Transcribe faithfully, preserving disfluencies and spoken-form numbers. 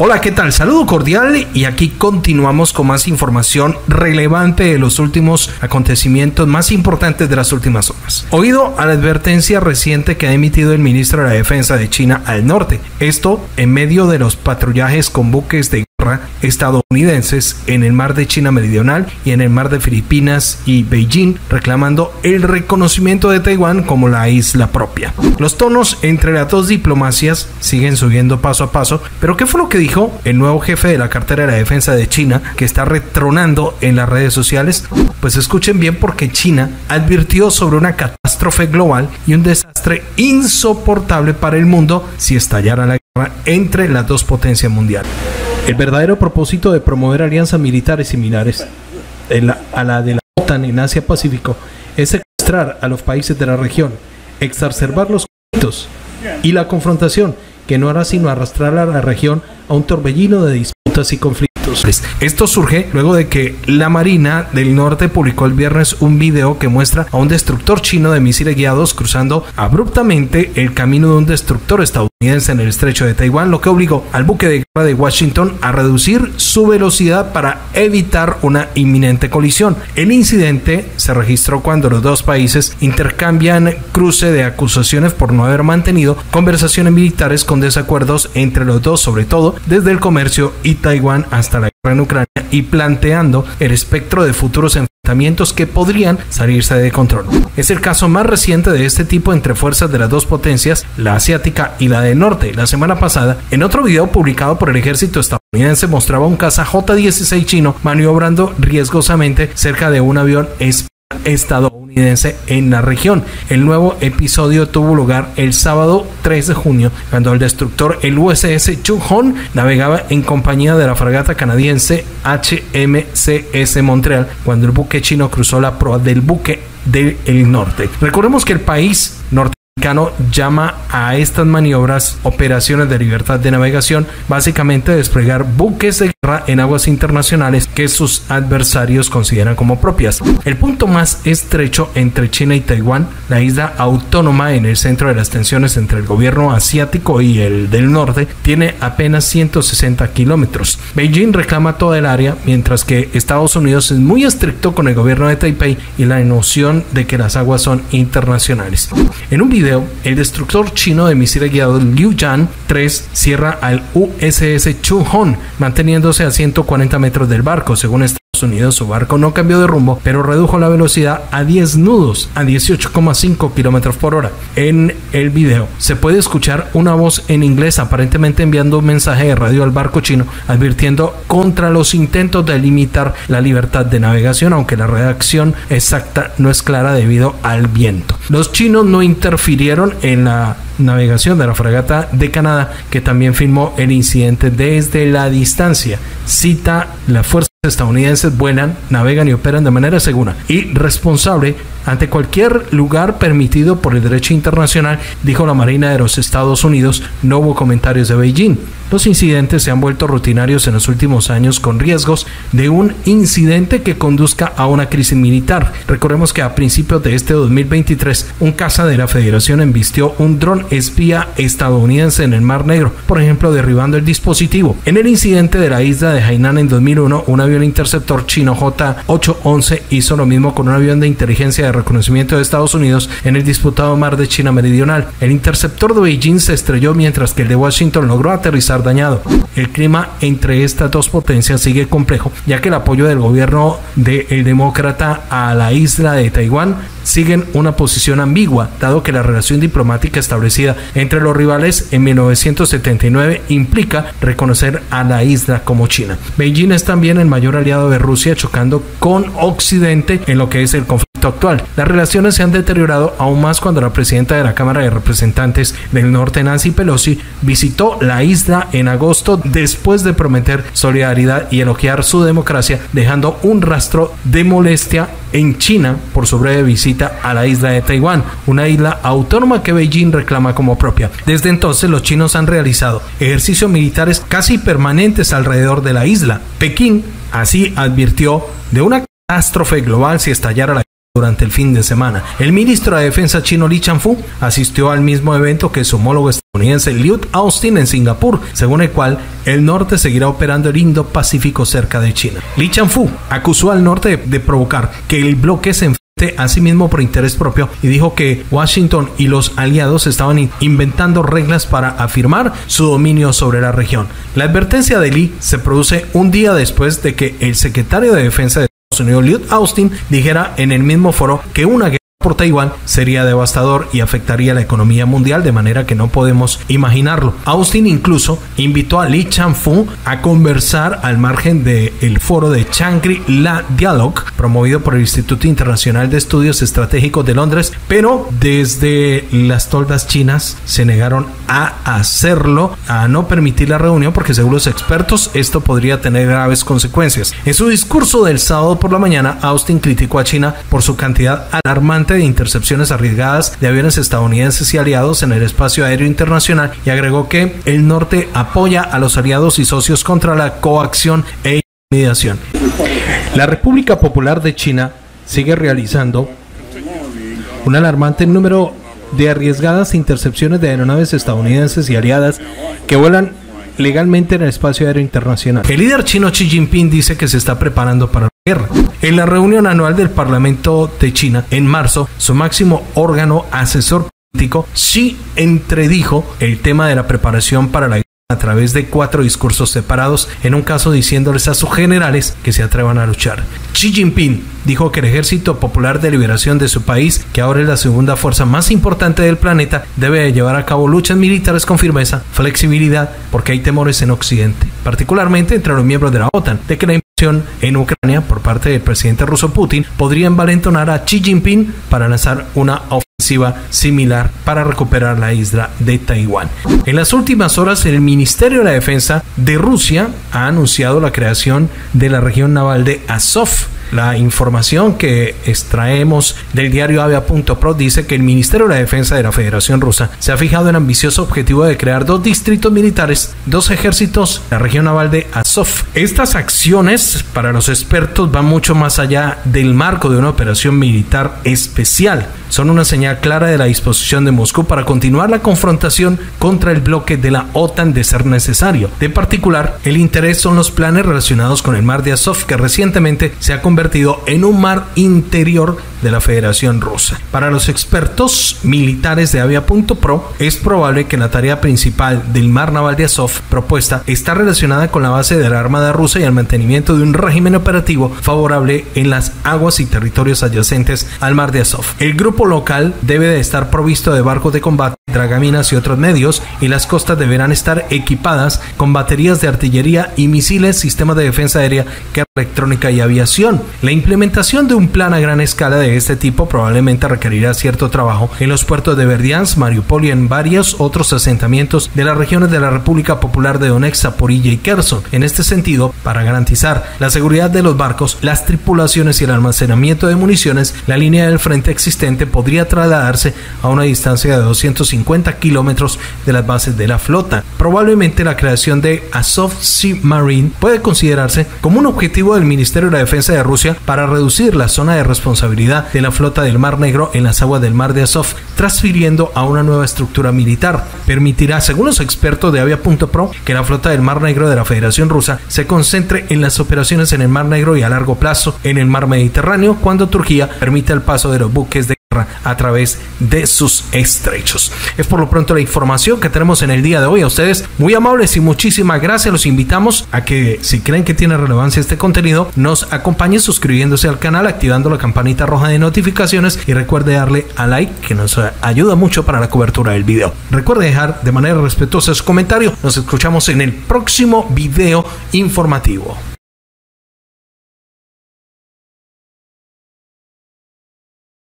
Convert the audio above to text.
Hola, ¿qué tal? Saludo cordial y aquí continuamos con más información relevante de los últimos acontecimientos más importantes de las últimas horas. Oído a la advertencia reciente que ha emitido el ministro de la Defensa de China al norte. Esto en medio de los patrullajes con buques de estadounidenses en el mar de China Meridional y en el mar de Filipinas y Beijing, reclamando el reconocimiento de Taiwán como la isla propia. Los tonos entre las dos diplomacias siguen subiendo paso a paso, pero ¿qué fue lo que dijo el nuevo jefe de la cartera de la defensa de China, que está retronando en las redes sociales? Pues escuchen bien, porque China advirtió sobre una catástrofe global y un desastre insoportable para el mundo si estallara la guerra entre las dos potencias mundiales. El verdadero propósito de promover alianzas militares similares a la de la OTAN en Asia-Pacífico es secuestrar a los países de la región, exacerbar los conflictos y la confrontación, que no hará sino arrastrar a la región a un torbellino de disputas y conflictos. Esto surge luego de que la Marina del Norte publicó el viernes un video que muestra a un destructor chino de misiles guiados cruzando abruptamente el camino de un destructor estadounidense en el estrecho de Taiwán, lo que obligó al buque de guerra de Washington a reducir su velocidad para evitar una inminente colisión. El incidente se registró cuando los dos países intercambian cruce de acusaciones por no haber mantenido conversaciones militares con desacuerdos entre los dos, sobre todo desde el comercio y Taiwán hasta la guerra en Ucrania, y planteando el espectro de futuros enfrentamientos que podrían salirse de control. Es el caso más reciente de este tipo entre fuerzas de las dos potencias, la asiática y la del norte. La semana pasada, en otro video publicado por el ejército estadounidense, mostraba un caza J dieciséis chino maniobrando riesgosamente cerca de un avión estadounidense en la región. El nuevo episodio tuvo lugar el sábado tres de junio, cuando el destructor, el U S S Chung-Hon, navegaba en compañía de la fragata canadiense H M C S Montreal, cuando el buque chino cruzó la proa del buque del norte. Recordemos que el país norte llama a estas maniobras operaciones de libertad de navegación, básicamente desplegar buques de guerra en aguas internacionales que sus adversarios consideran como propias. El punto más estrecho entre China y Taiwán, la isla autónoma en el centro de las tensiones entre el gobierno asiático y el del norte, tiene apenas ciento sesenta kilómetros. Beijing reclama toda el área, mientras que Estados Unidos es muy estricto con el gobierno de Taipei y la noción de que las aguas son internacionales. En un video, el destructor chino de misiles guiados Liu Yan tres cierra al U S S Chung-Hon, manteniéndose a ciento cuarenta metros del barco. Según Estados Unidos, su barco no cambió de rumbo, pero redujo la velocidad a diez nudos, a dieciocho coma cinco kilómetros por hora. En el video se puede escuchar una voz en inglés, aparentemente enviando un mensaje de radio al barco chino, advirtiendo contra los intentos de limitar la libertad de navegación, aunque la redacción exacta no es clara debido al viento. Los chinos no interfirieron en la navegación de la fragata de Canadá, que también filmó el incidente desde la distancia. Cita: las fuerzas estadounidenses vuelan, navegan y operan de manera segura y responsable ante cualquier lugar permitido por el derecho internacional, dijo la Marina de los Estados Unidos. No hubo comentarios de Beijing. Los incidentes se han vuelto rutinarios en los últimos años, con riesgos de un incidente que conduzca a una crisis militar. Recordemos que a principios de este dos mil veintitrés, un caza de la Federación embistió un dron espía estadounidense en el Mar Negro, por ejemplo, derribando el dispositivo. En el incidente de la isla de Hainan en dos mil uno, un avión interceptor chino J ochocientos once hizo lo mismo con un avión de inteligencia de reconocimiento de Estados Unidos en el disputado mar de China Meridional. El interceptor de Beijing se estrelló, mientras que el de Washington logró aterrizar dañado. El clima entre estas dos potencias sigue complejo, ya que el apoyo del gobierno del demócrata a la isla de Taiwán siguen una posición ambigua, dado que la relación diplomática establecida entre los rivales en mil novecientos setenta y nueve implica reconocer a la isla como China. Beijing es también el mayor aliado de Rusia, chocando con Occidente en lo que es el conflicto actual. Las relaciones se han deteriorado aún más cuando la presidenta de la Cámara de Representantes del Norte, Nancy Pelosi, visitó la isla en agosto después de prometer solidaridad y elogiar su democracia, dejando un rastro de molestia en China por su breve visita a la isla de Taiwán, una isla autónoma que Beijing reclama como propia. Desde entonces, los chinos han realizado ejercicios militares casi permanentes alrededor de la isla. Pekín así advirtió de una catástrofe global si estallara la durante el fin de semana. El ministro de Defensa chino Li Changfu asistió al mismo evento que su homólogo estadounidense Lloyd Austin en Singapur, según el cual el norte seguirá operando el Indo-Pacífico cerca de China. Li Changfu acusó al norte de, de provocar que el bloque se enfrente a sí mismo por interés propio y dijo que Washington y los aliados estaban inventando reglas para afirmar su dominio sobre la región. La advertencia de Li se produce un día después de que el secretario de Defensa de Estados Unidos, Lloyd Austin, dijera en el mismo foro que una guerra por Taiwán sería devastador y afectaría la economía mundial de manera que no podemos imaginarlo. Austin incluso invitó a Li Changfu a conversar al margen del foro de Shangri-La Dialogue promovido por el Instituto Internacional de Estudios Estratégicos de Londres, pero desde las toldas chinas se negaron a hacerlo, a no permitir la reunión porque según los expertos esto podría tener graves consecuencias. En su discurso del sábado por la mañana, Austin criticó a China por su cantidad alarmante de intercepciones arriesgadas de aviones estadounidenses y aliados en el espacio aéreo internacional y agregó que el norte apoya a los aliados y socios contra la coacción e intimidación. La República Popular de China sigue realizando un alarmante número de arriesgadas intercepciones de aeronaves estadounidenses y aliadas que vuelan legalmente en el espacio aéreo internacional. El líder chino Xi Jinping dice que se está preparando para la guerra. En la reunión anual del Parlamento de China en marzo, su máximo órgano asesor político, Xi entredijo el tema de la preparación para la guerra a través de cuatro discursos separados, en un caso diciéndoles a sus generales que se atrevan a luchar. Xi Jinping dijo que el Ejército Popular de Liberación de su país, que ahora es la segunda fuerza más importante del planeta, debe llevar a cabo luchas militares con firmeza, flexibilidad, porque hay temores en Occidente, particularmente entre los miembros de la OTAN, de que la invasión en Ucrania por parte del presidente ruso Putin podría envalentonar a Xi Jinping para lanzar una ofensiva similar para recuperar la isla de Taiwán. En las últimas horas, el Ministerio de la Defensa de Rusia ha anunciado la creación de la región naval de Azov. La información que extraemos del diario Avia punto pro dice que el Ministerio de la Defensa de la Federación Rusa se ha fijado en el ambicioso objetivo de crear dos distritos militares, dos ejércitos, la región naval de Azov. Estas acciones, para los expertos, van mucho más allá del marco de una operación militar especial. Son una señal clara de la disposición de Moscú para continuar la confrontación contra el bloque de la OTAN de ser necesario. De particular, el interés son los planes relacionados con el mar de Azov, que recientemente se ha convertido en un mar interior de la Federación Rusa. Para los expertos militares de Avia punto pro, es probable que la tarea principal del mar naval de Azov propuesta está relacionada con la base de la Armada rusa y el mantenimiento de un régimen operativo favorable en las aguas y territorios adyacentes al mar de Azov. El grupo local debe de estar provisto de barcos de combate, dragaminas y otros medios, y las costas deberán estar equipadas con baterías de artillería y misiles, sistemas de defensa aérea, guerra electrónica y aviación. La implementación de un plan a gran escala de este tipo probablemente requerirá cierto trabajo en los puertos de Berdyansk, Mariupol y en varios otros asentamientos de las regiones de la República Popular de Donetsk, Zaporilla y Kherson. En este sentido, para garantizar la seguridad de los barcos, las tripulaciones y el almacenamiento de municiones, la línea del frente existente podría trasladarse a una distancia de doscientos cincuenta kilómetros de las bases de la flota. Probablemente la creación de Azov Sea Marine puede considerarse como un objetivo del Ministerio de la Defensa de Rusia para reducir la zona de responsabilidad de la flota del Mar Negro en las aguas del mar de Azov, transfiriendo a una nueva estructura militar. Permitirá, según los expertos de Avia punto pro, que la flota del Mar Negro de la Federación Rusa se concentre en las operaciones en el Mar Negro y a largo plazo en el Mar Mediterráneo, cuando Turquía permita el paso de los buques de a través de sus estrechos. Es por lo pronto la información que tenemos en el día de hoy. A ustedes muy amables y muchísimas gracias. Los invitamos a que, si creen que tiene relevancia este contenido, nos acompañen suscribiéndose al canal, activando la campanita roja de notificaciones y recuerde darle a like, que nos ayuda mucho para la cobertura del video. Recuerde dejar de manera respetuosa su comentario. Nos escuchamos en el próximo video informativo.